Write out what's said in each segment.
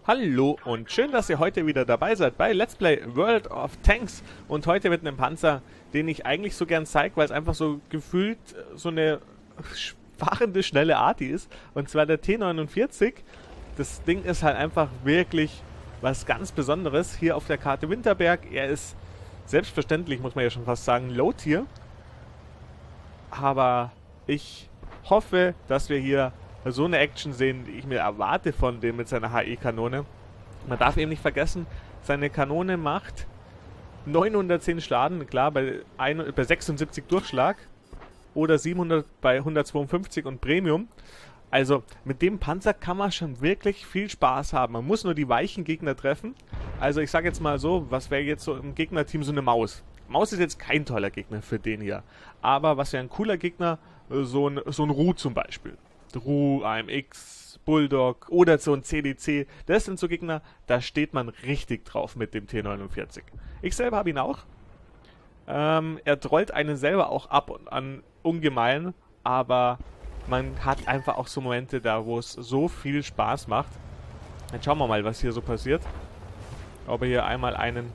Hallo und schön, dass ihr heute wieder dabei seid bei Let's Play World of Tanks und heute mit einem Panzer, den ich eigentlich so gern zeige, weil es einfach so gefühlt so eine fahrende, schnelle Arti ist, und zwar der T49. Das Ding ist halt einfach wirklich was ganz Besonderes hier auf der Karte Winterberg. Er ist selbstverständlich, muss man ja schon fast sagen, Low-Tier, aber ich hoffe, dass wir hier so eine Action sehen, die ich mir erwarte von dem mit seiner HE-Kanone. Man darf eben nicht vergessen, seine Kanone macht 910 Schaden, klar, bei 76 Durchschlag oder 700 bei 152 und Premium. Also mit dem Panzer kann man schon wirklich viel Spaß haben. Man muss nur die weichen Gegner treffen. Also ich sage jetzt mal so, was wäre jetzt so im Gegnerteam so eine Maus? Maus ist jetzt kein toller Gegner für den hier. Aber was wäre ein cooler Gegner? So ein Ru zum Beispiel. Ru, AMX, Bulldog oder so ein CDC. Das sind so Gegner, da steht man richtig drauf mit dem T49. Ich selber habe ihn auch. Er trollt einen selber auch ab und an ungemein, aber man hat einfach auch so Momente da, wo es so viel Spaß macht. Jetzt schauen wir mal, was hier so passiert. Ob er hier einmal einen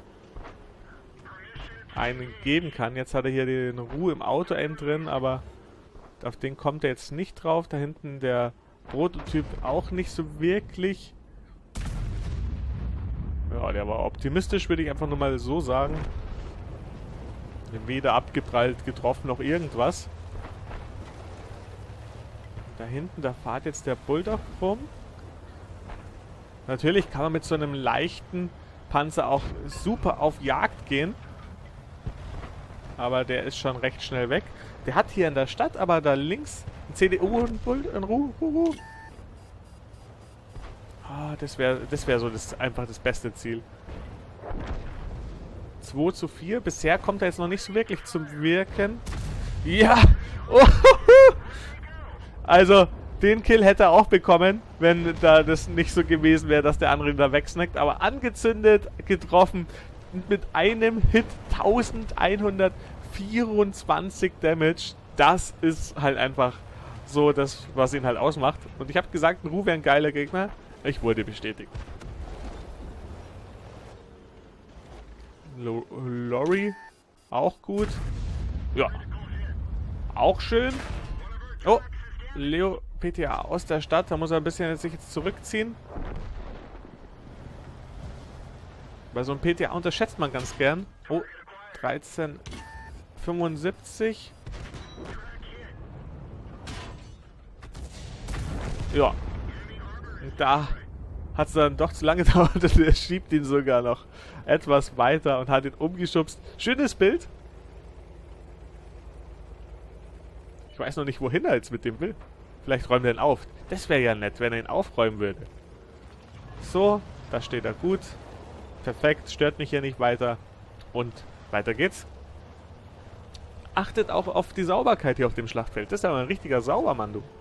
geben kann. Jetzt hat er hier den Ru im Auto-Aim drin, aber auf den kommt er jetzt nicht drauf. Da hinten der Prototyp auch nicht so wirklich. Ja, der war optimistisch, würde ich einfach nur mal so sagen. Weder abgeprallt, getroffen, noch irgendwas. Da hinten, da fährt jetzt der Bulldog rum. Natürlich kann man mit so einem leichten Panzer auch super auf Jagd gehen. Aber der ist schon recht schnell weg. Der hat hier in der Stadt aber da links ein CDU und ein Ru. Ah, das wäre so einfach das beste Ziel. 2:4. Bisher kommt er jetzt noch nicht so wirklich zum Wirken. Ja! Oh, also, den Kill hätte er auch bekommen, wenn da das nicht so gewesen wäre, dass der andere ihn da wegsnackt. Aber angezündet, getroffen, mit einem Hit 1124 Damage. Das ist halt einfach so das, was ihn halt ausmacht. Und ich habe gesagt, ein Ru wäre ein geiler Gegner. Ich wurde bestätigt. Lorry, auch gut. Ja, auch schön. Oh, Leo PTA aus der Stadt. Da muss er ein bisschen sich jetzt zurückziehen. Bei so einem PTA unterschätzt man ganz gern. Oh, 1375. Ja. Und da hat es dann doch zu lange gedauert und er schiebt ihn sogar noch etwas weiter und hat ihn umgeschubst. Schönes Bild. Ich weiß noch nicht, wohin er jetzt mit dem will. Vielleicht räumt er ihn auf. Das wäre ja nett, wenn er ihn aufräumen würde. So, da steht er gut. Perfekt, stört mich hier nicht weiter. Und weiter geht's. Achtet auch auf die Sauberkeit hier auf dem Schlachtfeld. Das ist aber ein richtiger Saubermann, du.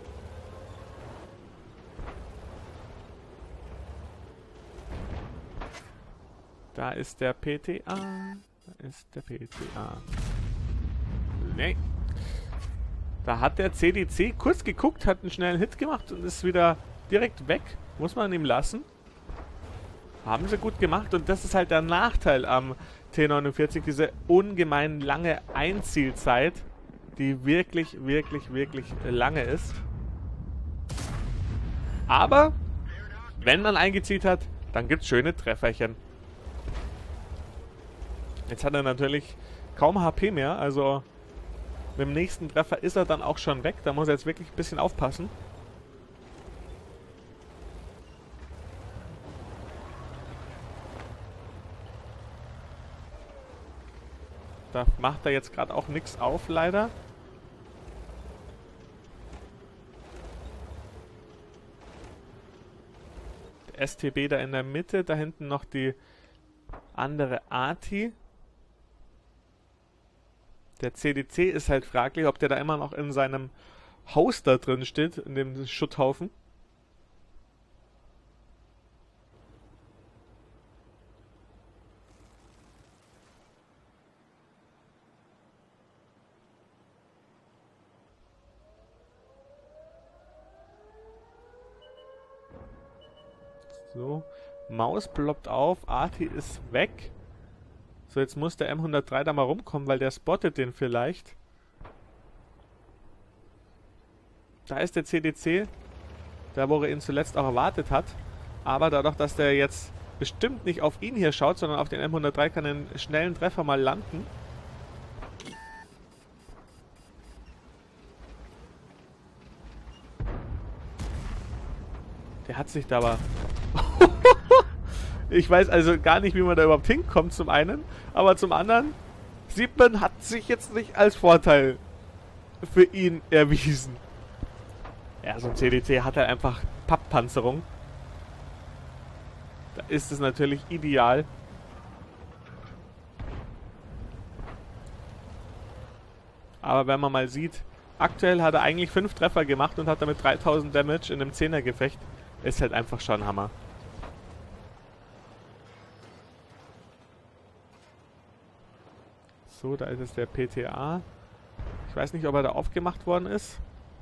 Da ist der PTA. Da ist der PTA. Nee. Da hat der CDC kurz geguckt, hat einen schnellen Hit gemacht und ist wieder direkt weg. Muss man ihm lassen. Haben sie gut gemacht und das ist halt der Nachteil am T49. Diese ungemein lange Einzielzeit, die wirklich lange ist. Aber wenn man eingezielt hat, dann gibt es schöne Trefferchen. Jetzt hat er natürlich kaum HP mehr, also mit dem nächsten Treffer ist er dann auch schon weg. Da muss er jetzt wirklich ein bisschen aufpassen. Da macht er jetzt gerade auch nichts auf, leider. Der STB da in der Mitte, da hinten noch die andere Arti. Der CDC ist halt fraglich, ob der da immer noch in seinem Hoster drin steht, in dem Schutthaufen. So, Maus ploppt auf, Arti ist weg. So, jetzt muss der M103 da mal rumkommen, weil der spottet den vielleicht. Da ist der CDC, da wo er ihn zuletzt auch erwartet hat. Aber dadurch, dass der jetzt bestimmt nicht auf ihn hier schaut, sondern auf den M103, kann er einen schnellen Treffer mal landen. Der hat sich da aber... Ich weiß also gar nicht, wie man da überhaupt hinkommt zum einen. Aber zum anderen sieht man, hat sich jetzt nicht als Vorteil für ihn erwiesen. Ja, so ein CDC hat halt einfach Papppanzerung. Da ist es natürlich ideal. Aber wenn man mal sieht, aktuell hat er eigentlich 5 Treffer gemacht und hat damit 3000 Damage in einem 10er-Gefecht. Ist halt einfach schon Hammer. So, da ist es der PTA. Ich weiß nicht, ob er da aufgemacht worden ist.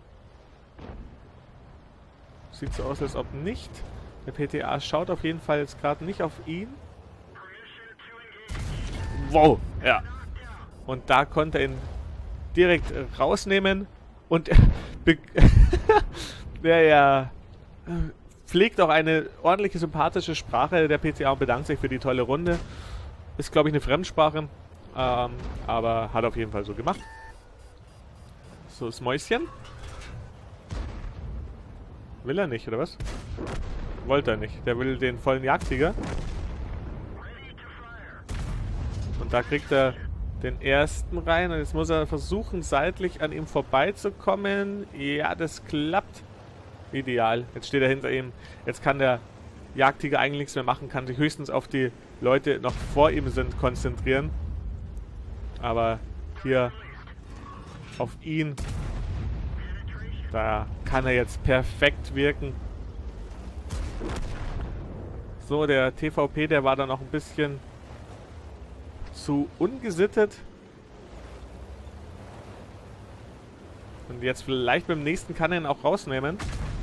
Sieht so aus, als ob nicht. Der PTA schaut auf jeden Fall jetzt gerade nicht auf ihn. Wow, ja. Und da konnte er ihn direkt rausnehmen. Und der pflegt auch eine ordentliche, sympathische Sprache, der PTA, und bedankt sich für die tolle Runde. Ist, glaube ich, eine Fremdsprache. Aber hat auf jeden Fall so gemacht. So, das Mäuschen. Will er nicht, oder was? Wollte er nicht. Der will den vollen Jagdtiger. Und da kriegt er den ersten rein. Und jetzt muss er versuchen, seitlich an ihm vorbeizukommen. Ja, das klappt. Ideal. Jetzt steht er hinter ihm. Jetzt kann der Jagdtiger eigentlich nichts mehr machen. Kann sich höchstens auf die Leute, die noch vor ihm sind, konzentrieren. Aber hier auf ihn, da kann er jetzt perfekt wirken. So, der TVP, der war da noch ein bisschen zu ungesittet. Und jetzt vielleicht beim nächsten kann er ihn auch rausnehmen.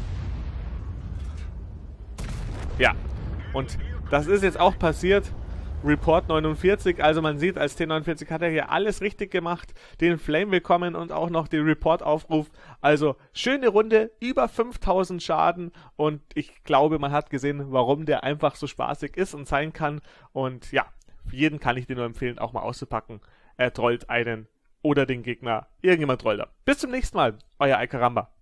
Ja, und das ist jetzt auch passiert. Report 49, also man sieht, als T49 hat er hier alles richtig gemacht, den Flame bekommen und auch noch den Report-Aufruf. Also schöne Runde, über 5000 Schaden, und ich glaube, man hat gesehen, warum der einfach so spaßig ist und sein kann. Und ja, für jeden kann ich den nur empfehlen, auch mal auszupacken. Er trollt einen oder den Gegner. Irgendjemand trollt er. Bis zum nächsten Mal, euer Alcaramba.